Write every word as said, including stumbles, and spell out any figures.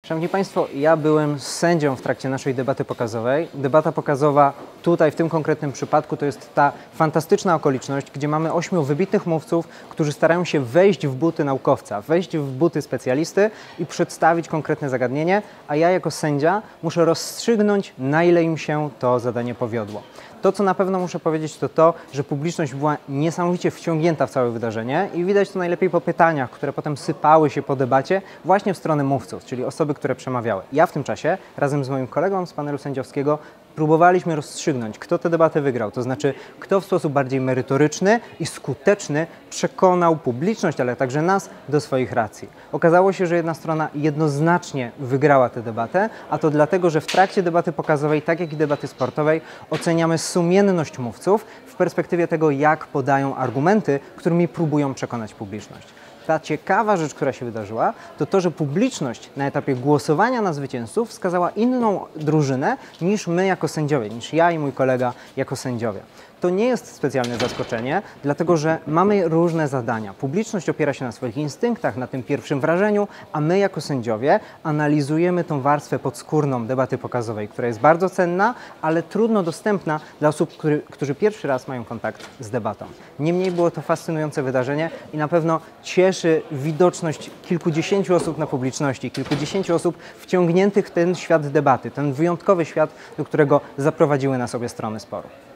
Szanowni Państwo, ja byłem sędzią w trakcie naszej debaty pokazowej. Debata pokazowa tutaj, w tym konkretnym przypadku, to jest ta fantastyczna okoliczność, gdzie mamy ośmiu wybitnych mówców, którzy starają się wejść w buty naukowca, wejść w buty specjalisty i przedstawić konkretne zagadnienie, a ja jako sędzia muszę rozstrzygnąć, na ile im się to zadanie powiodło. To, co na pewno muszę powiedzieć, to to, że publiczność była niesamowicie wciągnięta w całe wydarzenie i widać to najlepiej po pytaniach, które potem sypały się po debacie właśnie w stronę mówców, czyli osoby, które przemawiały. Ja w tym czasie, razem z moim kolegą z panelu sędziowskiego, próbowaliśmy rozstrzygnąć, kto tę debatę wygrał, to znaczy kto w sposób bardziej merytoryczny i skuteczny przekonał publiczność, ale także nas do swoich racji. Okazało się, że jedna strona jednoznacznie wygrała tę debatę, a to dlatego, że w trakcie debaty pokazowej, tak jak i debaty sportowej, oceniamy sumienność mówców w perspektywie tego, jak podają argumenty, którymi próbują przekonać publiczność. Ta ciekawa rzecz, która się wydarzyła, to to, że publiczność na etapie głosowania na zwycięzców wskazała inną drużynę niż my jako sędziowie, niż ja i mój kolega jako sędziowie. To nie jest specjalne zaskoczenie, dlatego że mamy różne zadania. Publiczność opiera się na swoich instynktach, na tym pierwszym wrażeniu, a my jako sędziowie analizujemy tą warstwę podskórną debaty pokazowej, która jest bardzo cenna, ale trudno dostępna dla osób, który, którzy pierwszy raz mają kontakt z debatą. Niemniej było to fascynujące wydarzenie i na pewno cieszy widoczność kilkudziesięciu osób na publiczności, kilkudziesięciu osób wciągniętych w ten świat debaty, ten wyjątkowy świat, do którego zaprowadziły nas obie strony sporu.